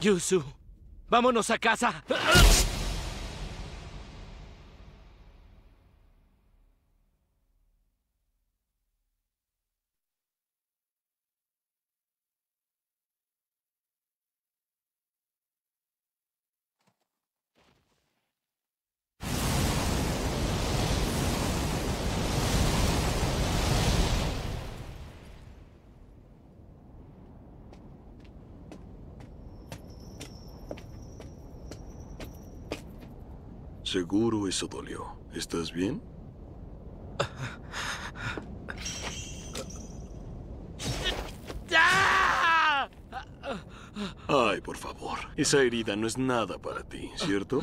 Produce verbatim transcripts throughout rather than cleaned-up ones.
Yuzu, vámonos a casa. Seguro eso dolió. ¿Estás bien? Ay, por favor. Esa herida no es nada para ti, ¿cierto?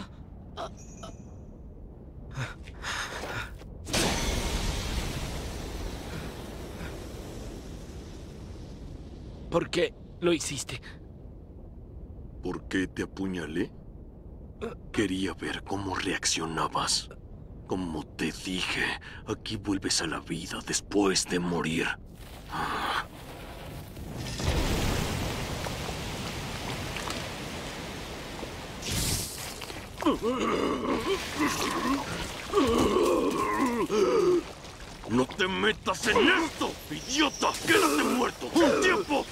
¿Por qué lo hiciste? ¿Por qué te apuñalé? Quería ver cómo reaccionabas. Como te dije, aquí vuelves a la vida después de morir. ¡No te metas en esto, idiota! ¡Quédate muerto! ¡Sin tiempo!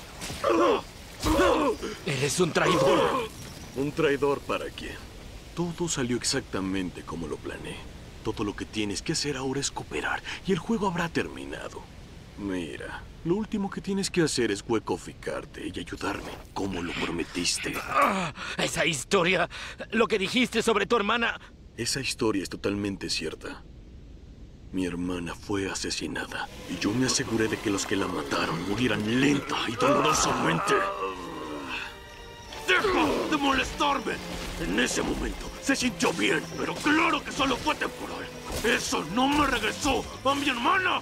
Eres un traidor. ¿Un traidor para quién? Todo salió exactamente como lo planeé. Todo lo que tienes que hacer ahora es cooperar y el juego habrá terminado. Mira, lo último que tienes que hacer es huecoficarte y ayudarme, como lo prometiste. Ah, esa historia, lo que dijiste sobre tu hermana... Esa historia es totalmente cierta. Mi hermana fue asesinada y yo me aseguré de que los que la mataron murieran lenta y dolorosamente. ¡Deja de molestarme! En ese momento se sintió bien, pero claro que solo fue temporal. Eso no me regresó a mi hermana.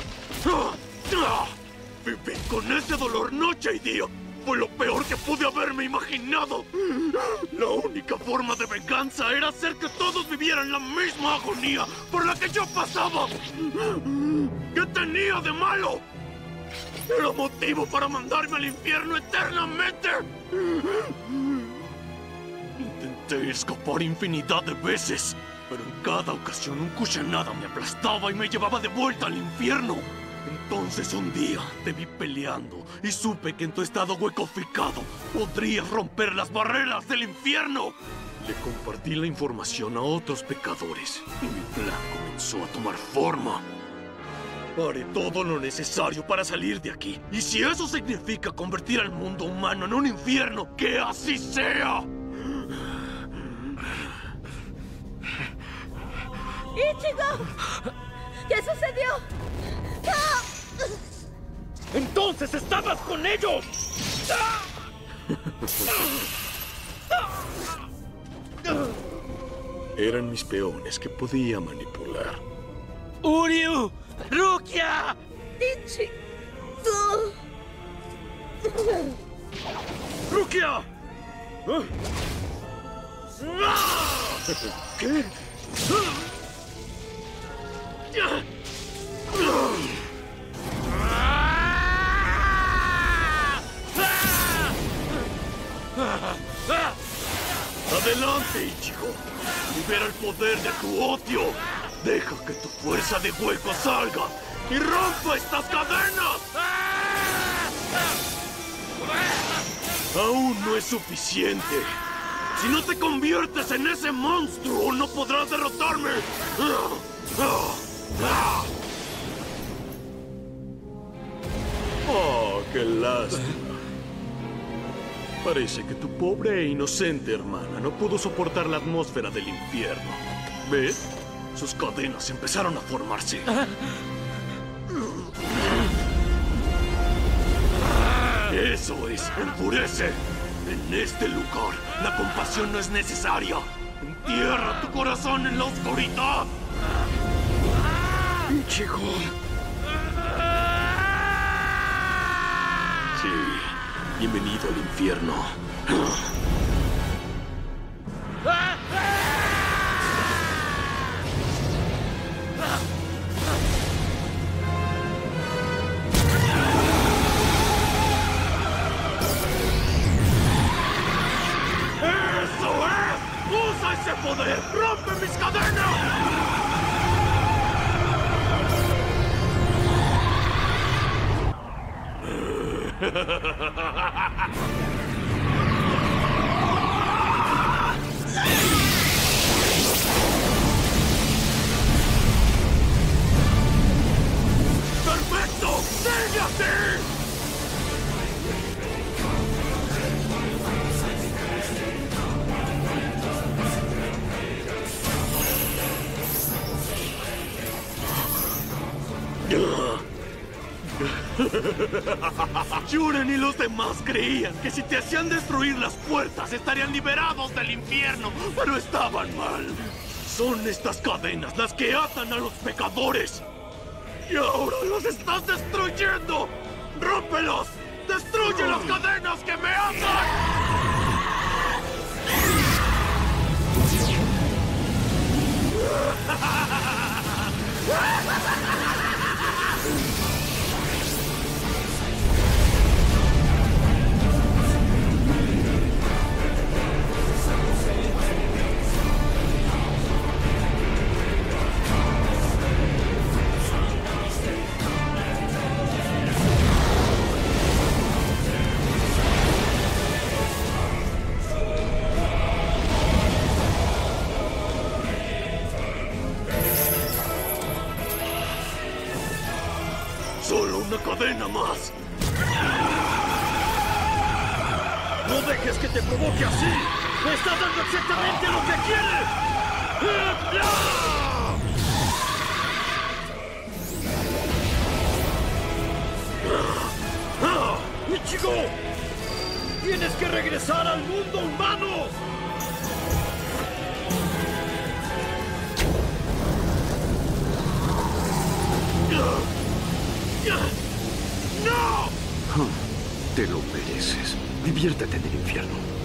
Viví con ese dolor noche y día. Fue lo peor que pude haberme imaginado. La única forma de venganza era hacer que todos vivieran la misma agonía por la que yo pasaba. ¿Qué tenía de malo? Era motivo para mandarme al infierno eternamente. Intenté escapar infinidad de veces, pero en cada ocasión un Kusanada me aplastaba y me llevaba de vuelta al infierno. Entonces un día te vi peleando y supe que en tu estado huecoficado podrías romper las barreras del infierno. Le compartí la información a otros pecadores y mi plan comenzó a tomar forma. Haré todo lo necesario para salir de aquí. Y si eso significa convertir al mundo humano en un infierno, ¡que así sea! ¡Ichigo! ¿Qué sucedió? ¡Ah! ¡Entonces estabas con ellos! Eran mis peones que podía manipular. ¡Uryu! ¡Rukia! ¡Ichigo! ¡Rukia! ¿Qué? ¡Adelante, Ichigo! ¡Libera el poder de tu odio! ¡Deja que tu fuerza de hueco salga y rompa estas cadenas! Aún no es suficiente. Si no te conviertes en ese monstruo, no podrás derrotarme. Oh, qué lástima. Parece que tu pobre e inocente hermana no pudo soportar la atmósfera del infierno. ¿Ves? Sus cadenas empezaron a formarse. Eso es, enfurece. En este lugar, la compasión no es necesaria. Entierra tu corazón en la oscuridad. Ichigo. Sí, bienvenido al infierno. ¡Ese poder rompe mis cadenas! ¡Perfecto! ¡Sigue así! Juren y los demás creían que si te hacían destruir las puertas estarían liberados del infierno, pero estaban mal. Son estas cadenas las que atan a los pecadores. Y ahora los estás destruyendo. ¡Rómpelos! ¡Destruye las cadenas que me atan! Solo una cadena más. No dejes que te provoque así. Me estás dando exactamente lo que quieres. ¡Ichigo! ¡Tienes que regresar al mundo humano! ¡No! Te lo mereces. Diviértete en el infierno.